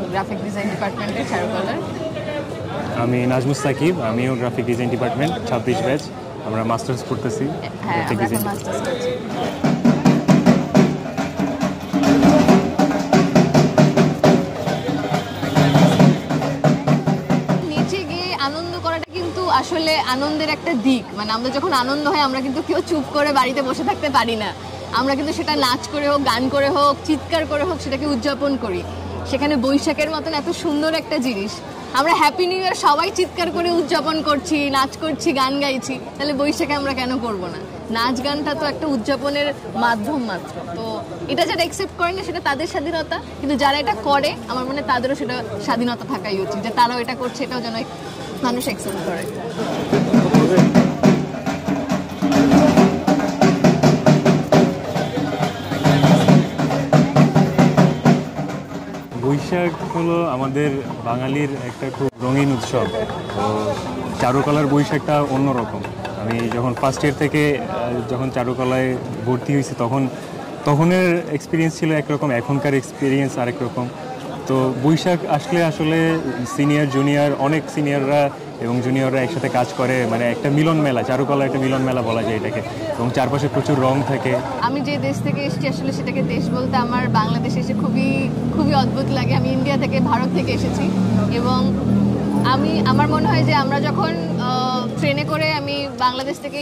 Graphic design ডিপার্টমেন্টে চারুকলার। আমি নাজমুস সাকিব, আমিও গ্রাফিক ডিজাইন ডিপার্টমেন্ট 26 ব্যাচ। আমরা মাস্টার্স করতেছি গ্রাফিক ডিজাইন। নিচে গিয়ে আনন্দ করাটা কিন্তু আসলে আনন্দের একটা দিক, মানে আমরা যখন আনন্দ হয় আমরা কিন্তু কেউ চুপ করে বাড়িতে বসে থাকতে পারি না, আমরা কিন্তু সেটা নাচ করে হোক, গান করে হোক, চিৎকার করে হোক সেটাকে উদযাপন করি। সেখানে বৈশাখের মতন এত সুন্দর একটা জিনিস, আমরা হ্যাপি নিউ ইয়ার সবাই চিৎকার করে উদযাপন করছি, নাচ করছি, গান গাইছি, তাহলে বৈশাখে আমরা কেন করব না? নাচ গানটা তো একটা উদযাপনের মাধ্যম মাত্র। তো এটা যারা অ্যাকসেপ্ট করে না সেটা তাদের স্বাধীনতা, কিন্তু যারা এটা করে আমার মনে হয় তাদেরও সেটা স্বাধীনতা থাকাই উচিত, যে তারাও এটা করছে, এটাও যেন মানুষ অ্যাকসেপ্ট করে। বৈশাখ হলো আমাদের বাঙালির একটা খুব রঙিন উৎসব। তো চারুকলার বৈশাখটা অন্যরকম। আমি যখন ফার্স্ট ইয়ার থেকে যখন চারুকলায় ভর্তি হয়েছি তখনের এক্সপিরিয়েন্স ছিল একরকম, এখনকার এক্সপিরিয়েন্স আরেক রকম। তো বৈশাখ আসলে সিনিয়র জুনিয়র অনেক সিনিয়ররা এবং জুনিয়ররা একসাথে কাজ করে, মানে একটা মিলন মেলা, চারুকলা একটা মিলন মেলা বলা যায় এটাকে, এবং চারপাশে প্রচুর রং থাকে। আমি যে দেশ থেকে এসেছি আসলে সেটাকে দেশ বলতে আমার বাংলাদেশে এসে খুবই খুবই অদ্ভুত লাগে। আমি ইন্ডিয়া থেকে, ভারত থেকে এসেছি, এবং আমার মনে হয় যে আমরা যখন ট্রেনে করে আমি বাংলাদেশ থেকে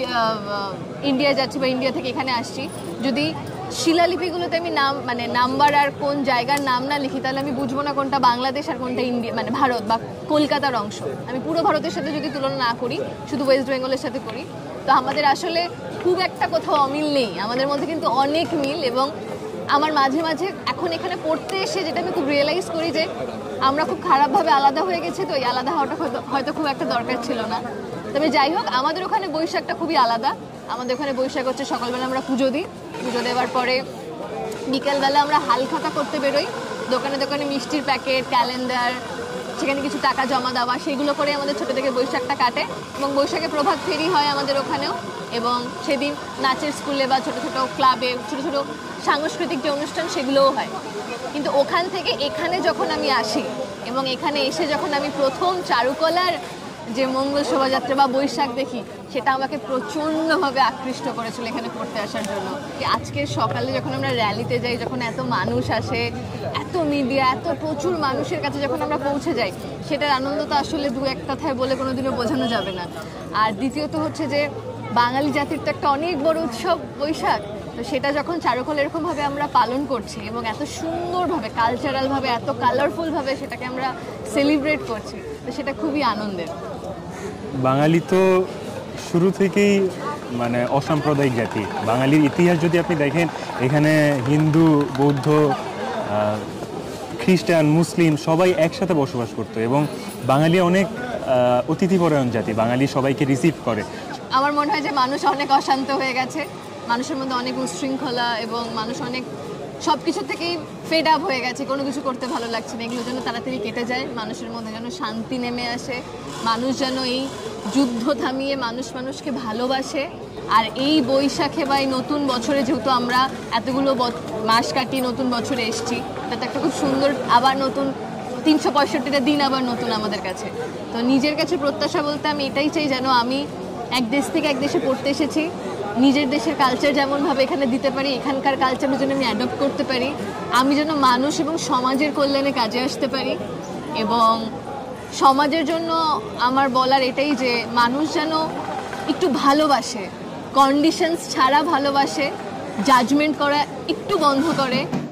ইন্ডিয়া যাচ্ছি বা ইন্ডিয়া থেকে এখানে আসছি, যদি শিলালিপিগুলোতে আমি নাম্বার আর কোন জায়গার নাম না লিখি, তাহলে আমি বুঝবো না কোনটা বাংলাদেশ আর কোনটা ইন্ডিয়া, মানে ভারত বা কলকাতার অংশ। আমি পুরো ভারতের সাথে যদি তুলনা না করি, শুধু ওয়েস্ট বেঙ্গলের সাথে করি, তো আমাদের আসলে খুব একটা কোথাও অমিল নেই, আমাদের মধ্যে কিন্তু অনেক মিল। এবং আমার মাঝে মাঝে এখন এখানে পড়তে এসে যেটা আমি খুব রিয়েলাইজ করি যে আমরা খুব খারাপভাবে আলাদা হয়ে গেছি, তো এই আলাদা হওয়াটা হয়তো খুব একটা দরকার ছিল না। তবে যাই হোক, আমাদের ওখানে বৈশাখটা খুবই আলাদা। আমাদের ওখানে বৈশাখ হচ্ছে সকালবেলা আমরা পুজো দিই, পুজো দেওয়ার পরে বিকেলবেলা আমরা হালখাতা করতে বেরোই, দোকানে দোকানে মিষ্টির প্যাকেট, ক্যালেন্ডার, সেখানে কিছু টাকা জমা দেওয়া, সেগুলো করে আমাদের ছোটো থেকে বৈশাখটা কাটে। এবং বৈশাখে প্রভাত ফেরি হয় আমাদের ওখানেও, এবং সেদিন নাচের স্কুলে বা ছোটো ছোটো ক্লাবে ছোটো ছোটো সাংস্কৃতিক যে অনুষ্ঠান সেগুলোও হয়। কিন্তু ওখান থেকে এখানে যখন আমি আসি এবং এখানে এসে যখন আমি প্রথম চারুকলার যে মঙ্গল শোভাযাত্রা বা বৈশাখ দেখি, সেটা আমাকে প্রচণ্ডভাবে আকৃষ্ট করেছিল এখানে পড়তে আসার জন্য। আজকের সকালে যখন আমরা র্যালিতে যাই, যখন এত মানুষ আসে, এত মিডিয়া, এত প্রচুর মানুষের কাছে যখন আমরা পৌঁছে যাই, সেটার আনন্দ তো আসলে দু এক কথায় বলে কোনোদিনও বোঝানো যাবে না। আর দ্বিতীয়ত হচ্ছে যে বাঙালি জাতির তো একটা অনেক বড় উৎসব বৈশাখ, তো সেটা যখন চারুকলা এরকমভাবে আমরা পালন করছি এবং এত সুন্দরভাবে, কালচারালভাবে, এত কালারফুলভাবে সেটাকে আমরা সেলিব্রেট করছি, তো সেটা খুবই আনন্দের। বাঙালি তো শুরু থেকেই মানে অসাম্প্রদায়িক জাতি। বাঙালির ইতিহাস যদি আপনি দেখেন, এখানে হিন্দু, বৌদ্ধ, খ্রিস্টান, মুসলিম সবাই একসাথে বসবাস করতো, এবং বাঙালি অনেক অতিথিপরায়ণ জাতি, বাঙালি সবাইকে রিসিভ করে। আমার মনে হয় যে মানুষ অনেক অশান্ত হয়ে গেছে, মানুষের মধ্যে অনেক উচ্ছৃঙ্খলা, এবং মানুষ অনেক সব কিছু থেকেই ফেড আপ হয়ে গেছে, কোনো কিছু করতে ভালো লাগছে না। এগুলো যেন তাড়াতাড়ি কেটে যায়, মানুষের মধ্যে যেন শান্তি নেমে আসে, মানুষ যেন এই যুদ্ধ থামিয়ে মানুষকে ভালোবাসে। আর এই বৈশাখে বা এই নতুন বছরে, যেহেতু আমরা এতগুলো মাস কাটিয়ে নতুন বছরে এসেছি, তাতে একটা খুব সুন্দর আবার নতুন 365টা দিন আবার নতুন আমাদের কাছে। তো নিজের কাছে প্রত্যাশা বলতে আমি এটাই চাই, যেন আমি এক দেশ থেকে এক দেশে পড়তে এসেছি, নিজের দেশের কালচার যেমনভাবে এখানে দিতে পারি, এখানকার কালচারের জন্য আমি অ্যাডপ্ট করতে পারি, আমি যেন মানুষ এবং সমাজের কল্যাণে কাজে আসতে পারি। এবং সমাজের জন্য আমার বলার এটাই যে মানুষ যেন একটু ভালোবাসে, কন্ডিশনস ছাড়া ভালোবাসে, জাজমেন্ট করা একটু বন্ধ করে।